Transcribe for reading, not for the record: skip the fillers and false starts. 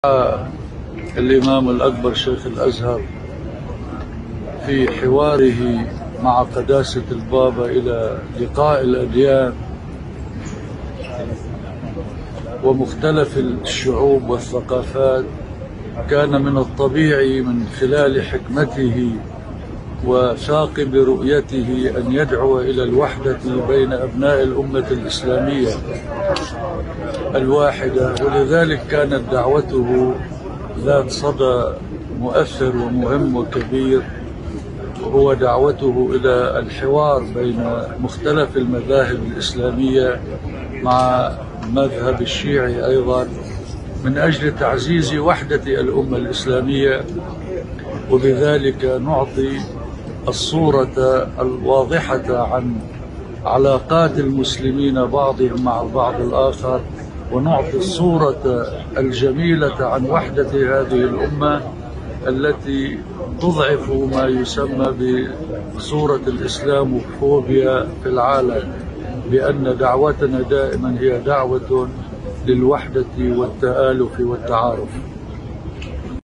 الإمام الأكبر شيخ الأزهر في حواره مع قداسة البابا إلى لقاء الأديان ومختلف الشعوب والثقافات، كان من الطبيعي من خلال حكمته وثاقب رؤيته أن يدعو إلى الوحدة بين أبناء الأمة الإسلامية الواحدة، ولذلك كانت دعوته ذات صدى مؤثر ومهم وكبير، وهو دعوته إلى الحوار بين مختلف المذاهب الإسلامية مع المذهب الشيعي أيضا، من أجل تعزيز وحدة الأمة الإسلامية، وبذلك نعطي الصورة الواضحة عن علاقات المسلمين بعضهم مع البعض الآخر، ونعطي الصورة الجميلة عن وحدة هذه الأمة التي تضعف ما يسمى بصورة الإسلاموفوبيا في العالم، لأن دعوتنا دائما هي دعوة للوحدة والتآلف والتعارف.